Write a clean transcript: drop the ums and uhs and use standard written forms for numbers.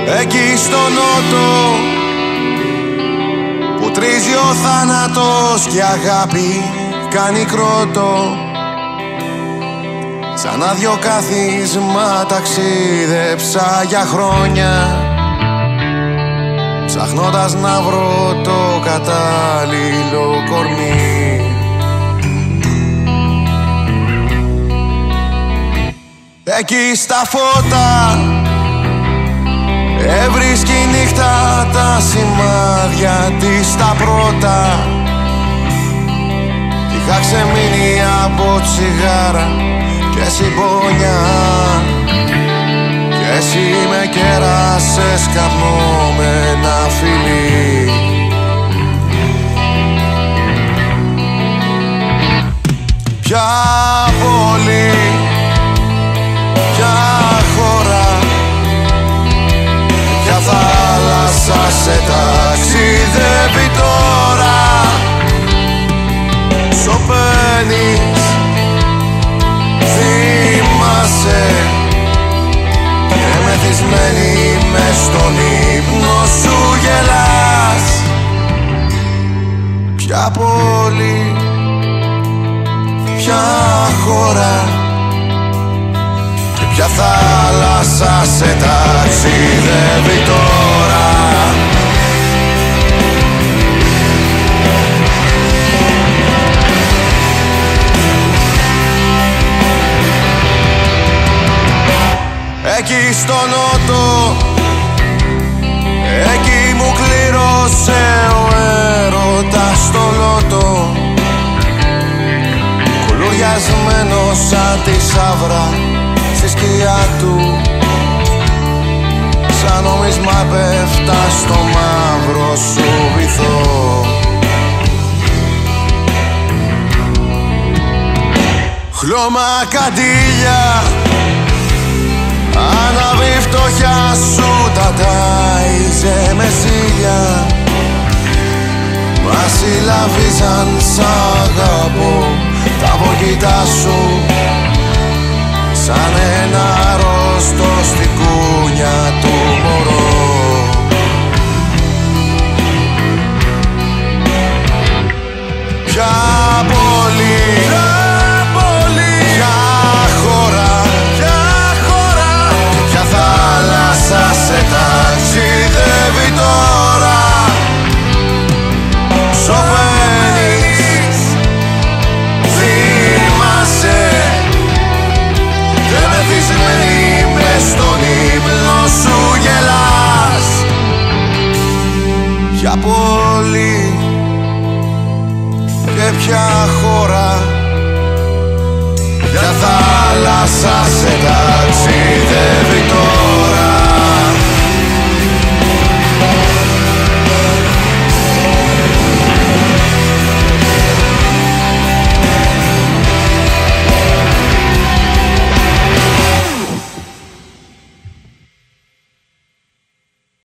εκεί στο νότο που τρίζει ο θάνατος και η αγάπη κάνει κρότο. Σαν άδειο κάθισμα ταξίδεψα για χρόνια, ψάχνοντας να βρω το κατάλληλο κορμί. Εκεί στα φώτα έβρισκε η νύχτα τα σημάδια της τα πρώτα. Κι είχα ξεμείνει από τσιγάρα και συμπόνια, κι εσύ με κέρασες καπνό με ένα φιλί. Ποια πόλη, ποια χώρα, ποια θάλασσα σε ταξιδεύει τώρα. Σωπαίνεις, θυμάσαι, και μεθυσμένη μες στον ύπνο σου γελάς. Ποια πόλη, ποια χώρα και ποια θάλασσα σε ταξιδεύει τώρα. Εκεί στο νότο, εκεί μου κλήρωσε ο έρωτας στο λότο, κουλουριασμένος σαν τη σαύρα στη σκιά του, σαν νόμισμα πέφτα στο μαύρο σου βυθό. Χλώμα καντήλια, άναβη φτωχιά σου τα τάιζε με ζήλια. Μα συλλαβίζαν σ' αγαπώ τα βογγητά σου, σαν ένα αρρώστο στην κούνια του μωρό. Ποια πόλη, ποια χώρα, ποια θάλασσα σε ταξιδεύει τώρα. Σωπαίνεις, θυμάσαι, και μεθυσμένη μες στον ύπνο σου γελάς. Ποια πόλη και ποια χώρα, ποια θάλασσα σε ταξιδεύει